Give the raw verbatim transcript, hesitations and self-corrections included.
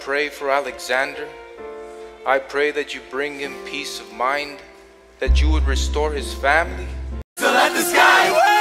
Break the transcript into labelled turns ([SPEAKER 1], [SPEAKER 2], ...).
[SPEAKER 1] pray for Alexander. I pray that you bring him peace of mind, that you would restore his family.
[SPEAKER 2] So let the sky